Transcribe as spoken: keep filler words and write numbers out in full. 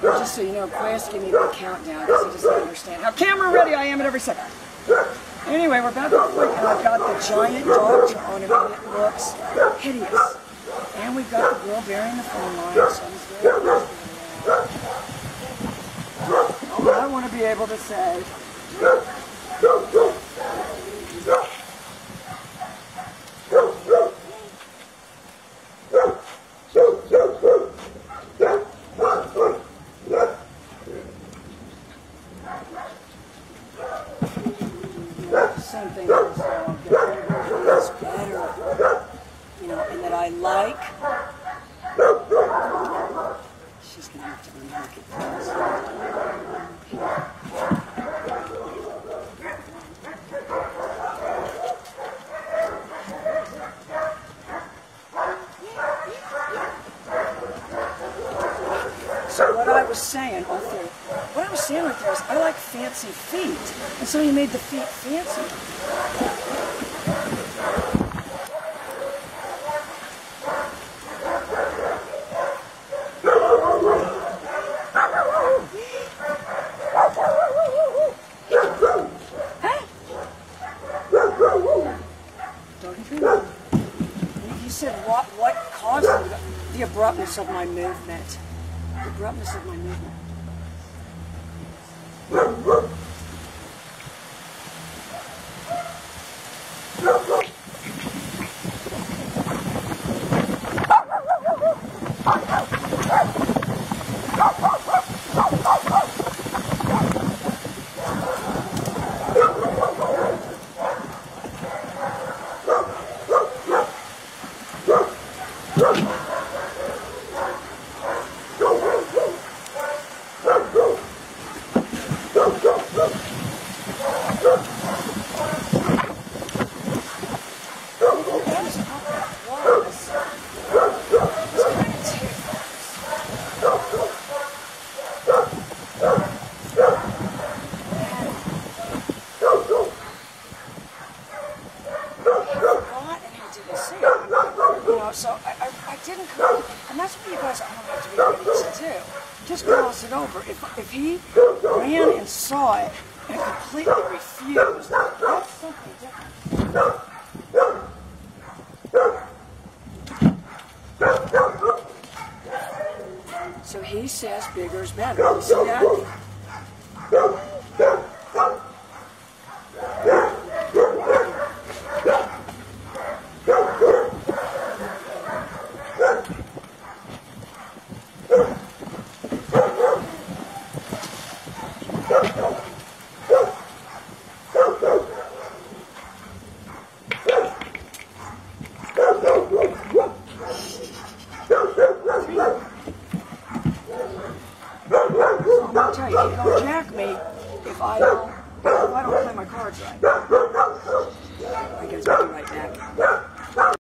And just so you know, Quest gave me a big countdown because he just doesn't understand how camera ready I am at every second. Anyway, we're about to flick, and I've got the giant dog on him, and it looks hideous. And we've got the girl bearing the phone line, so I'm very close to that. Oh, I want to be able to say, same thing with this dog. It's better, you know, and that I like. She's going to have to unhook it first. So what I was saying, off there, what I was saying right there is I like fancy feet, and so he made the feet fancy. You said what, what caused the, the abruptness of my movement? The abruptness of my movement. So I, I, I didn't come, and that's what you guys are going to have to be ready to do. Just cross it over. If, if he ran and saw it and completely refused, that's something different. So he says bigger is better. You see that? I'm going to tell you, you don't jack me if I don't, if I don't play my cards right. I guess I'll be right back.